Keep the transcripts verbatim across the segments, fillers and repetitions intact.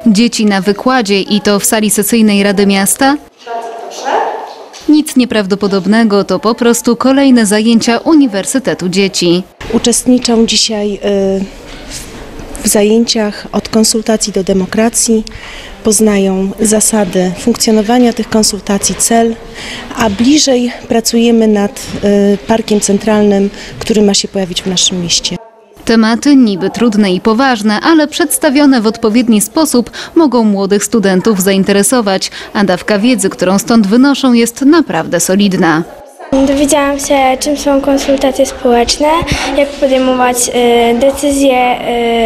Dzieci na wykładzie i to w sali sesyjnej Rady Miasta? Nic nieprawdopodobnego, to po prostu kolejne zajęcia Uniwersytetu Dzieci. Uczestniczą dzisiaj w zajęciach od konsultacji do demokracji, poznają zasady funkcjonowania tych konsultacji, cel, a bliżej pracujemy nad parkiem centralnym, który ma się pojawić w naszym mieście. Tematy niby trudne i poważne, ale przedstawione w odpowiedni sposób mogą młodych studentów zainteresować, a dawka wiedzy, którą stąd wynoszą, jest naprawdę solidna. Dowiedziałam się, czym są konsultacje społeczne, jak podejmować y, decyzje,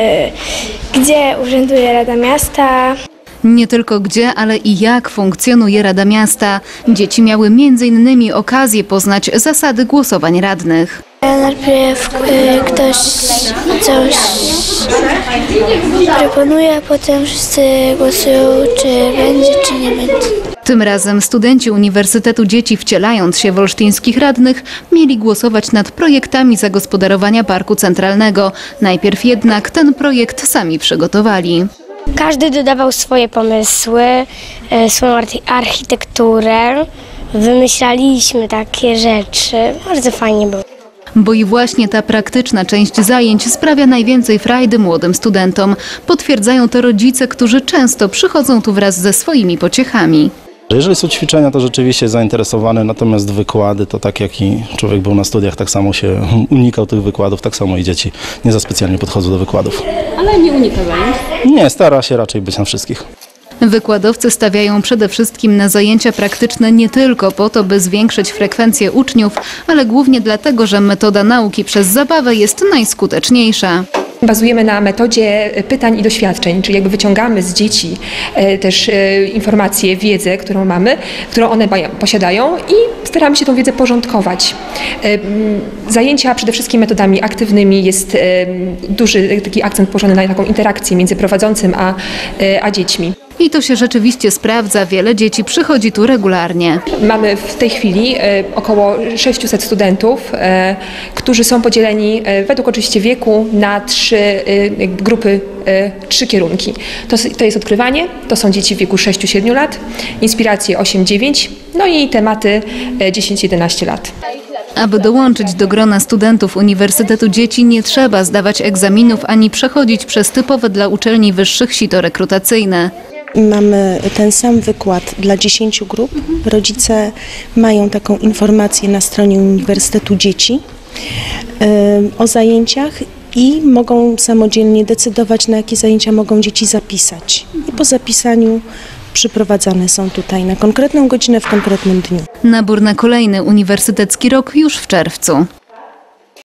y, gdzie urzęduje Rada Miasta. Nie tylko gdzie, ale i jak funkcjonuje Rada Miasta. Dzieci miały między innymi okazję poznać zasady głosowań radnych. Najpierw y, ktoś coś proponuje, a potem wszyscy głosują, czy będzie, czy nie będzie. Tym razem studenci Uniwersytetu Dzieci, wcielając się w olsztyńskich radnych, mieli głosować nad projektami zagospodarowania Parku Centralnego. Najpierw jednak ten projekt sami przygotowali. Każdy dodawał swoje pomysły, swoją architekturę. Wymyślaliśmy takie rzeczy. Bardzo fajnie było. Bo i właśnie ta praktyczna część zajęć sprawia najwięcej frajdy młodym studentom. Potwierdzają to rodzice, którzy często przychodzą tu wraz ze swoimi pociechami. Jeżeli są ćwiczenia, to rzeczywiście jest zainteresowany, natomiast wykłady, to tak jak i człowiek był na studiach, tak samo się unikał tych wykładów, tak samo i dzieci nie za specjalnie podchodzą do wykładów. Ale nie unika zajęć? Nie, stara się raczej być na wszystkich. Wykładowcy stawiają przede wszystkim na zajęcia praktyczne nie tylko po to, by zwiększyć frekwencję uczniów, ale głównie dlatego, że metoda nauki przez zabawę jest najskuteczniejsza. Bazujemy na metodzie pytań i doświadczeń, czyli jakby wyciągamy z dzieci też informacje, wiedzę, którą mamy, którą one posiadają i staramy się tą wiedzę porządkować. Zajęcia przede wszystkim metodami aktywnymi, jest duży taki akcent położony na taką interakcję między prowadzącym a, a dziećmi. I to się rzeczywiście sprawdza. Wiele dzieci przychodzi tu regularnie. Mamy w tej chwili około sześciuset studentów, którzy są podzieleni według oczywiście wieku na trzy grupy, trzy kierunki. To, to jest odkrywanie, to są dzieci w wieku sześć do siedmiu lat, inspiracje osiem dziewięć, no i tematy dziesięć jedenaście lat. Aby dołączyć do grona studentów Uniwersytetu Dzieci, nie trzeba zdawać egzaminów ani przechodzić przez typowe dla uczelni wyższych sito rekrutacyjne. Mamy ten sam wykład dla dziesięciu grup. Rodzice mają taką informację na stronie Uniwersytetu Dzieci yy, o zajęciach i mogą samodzielnie decydować, na jakie zajęcia mogą dzieci zapisać. I po zapisaniu przyprowadzane są tutaj na konkretną godzinę w konkretnym dniu. Nabór na kolejny uniwersytecki rok już w czerwcu.